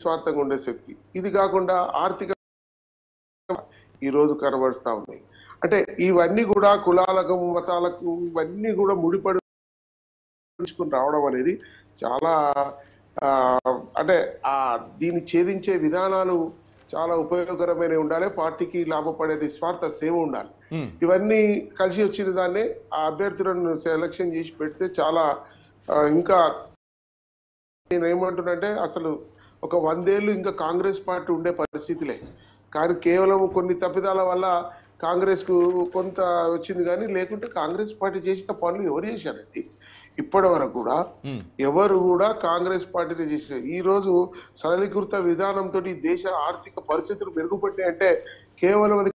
నిస్వార్థంగా ఉండే శక్తి. ఇది కాకుండా ఆర్థిక ఈ రోజు కనబడుతా ఉన్నాయి. అంటే ఇవన్నీ కూడా కులాలకు మతాలకు ఇవన్నీ కూడా ముడిపడి రావడం అనేది చాలా అంటే దీన్ని ఛేదించే విధానాలు చాలా ఉపయోగకరమైన ఉండాలి. పార్టీకి లాభపడే నిస్వార్థ సేవ ఉండాలి. ఇవన్నీ కలిసి వచ్చిన దాన్ని ఆ అభ్యర్థులను సెలక్షన్ చేసి పెడితే చాలా ఇంకా నేను ఏమంటున్నంటే అసలు ఒక 100 ఏళ్ళు ఇంకా కాంగ్రెస్ పార్టీ ఉండే పరిస్థితులే. కానీ కేవలం కొన్ని తప్పిదాల వల్ల కాంగ్రెస్ కు కొంత వచ్చింది, కానీ లేకుంటే కాంగ్రెస్ పార్టీ చేసిన పనులు ఎవరు చేశారండి? ఇప్పటి వరకు కూడా ఎవరు కూడా కాంగ్రెస్ పార్టీని చేశారు. ఈ రోజు సరళీకృత విధానంతో దేశ ఆర్థిక పరిస్థితులు మెరుగుపడ్డాయంటే కేవలం అది.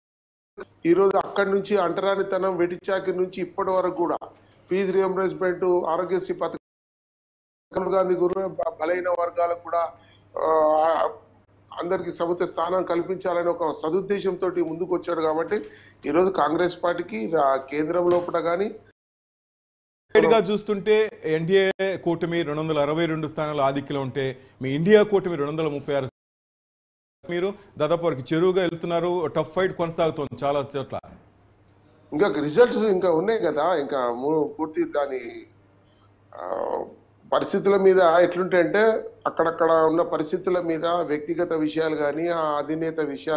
ఈ రోజు అక్కడి నుంచి అంటరానితనం, వెటిచాకి నుంచి ఇప్పటి వరకు కూడా ఫీజు రియంబర్స్మెంట్, ఆరోగ్యశ్రీ పథకం, రాహుల్ గాంధీ గురు బలైన వర్గాలకు కూడా అందరికి సముచిత స్థానం కల్పించాలని ఒక సదుద్దేశంతో ముందుకు వచ్చాడు. కాబట్టి ఈరోజు కాంగ్రెస్ పార్టీకి కేంద్రం లోపల కానీ చూస్తుంటే ఎన్డీఏ కూటమి 262 స్థానాలు ఆధిక్యంలో ఉంటే మీ ఇండియా కూటమి 236. మీరు దాదాపు వరకు చెరువుగా వెళ్తున్నారు. టఫ్ ఫైట్ కొనసాగుతుంది చాలా చోట్ల. ఇంకా రిజల్ట్స్ ఇంకా ఉన్నాయి కదా, ఇంకా పూర్తి దాని పరిస్థితుల మీద ఎట్లుంటాయంటే అక్కడక్కడ ఉన్న పరిస్థితుల మీద వ్యక్తిగత విషయాలు కానీ, ఆ అధినేత విషయాలు,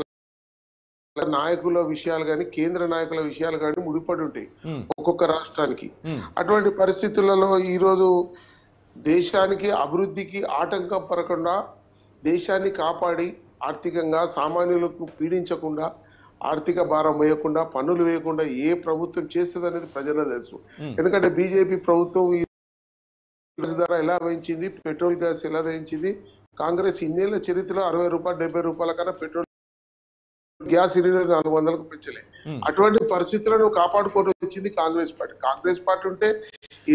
నాయకుల విషయాలు కానీ, కేంద్ర నాయకుల విషయాలు కానీ ముడిపడి ఉంటాయి ఒక్కొక్క రాష్ట్రానికి. అటువంటి పరిస్థితులలో ఈరోజు దేశానికి అభివృద్ధికి ఆటంకం పడకుండా, దేశాన్ని కాపాడి ఆర్థికంగా సామాన్యులకు పీడించకుండా, ఆర్థిక భారం వేయకుండా, పన్నులు వేయకుండా ఏ ప్రభుత్వం చేస్తుంది అనేది ప్రజలకు తెలుసు. ఎందుకంటే బీజేపీ ప్రభుత్వం ధర ఎలా పెంచింది, పెట్రోల్ గ్యాస్ ఎలా పెంచింది. కాంగ్రెస్ ఇన్నేళ్ల చరిత్రలో 60 రూపాయలు 70 రూపాయల కన్నా పెట్రోల్ గ్యాస్ 400కు పెంచలే. అటువంటి పరిస్థితులను కాపాడుకోవడం వచ్చింది కాంగ్రెస్ పార్టీ. కాంగ్రెస్ పార్టీ ఉంటే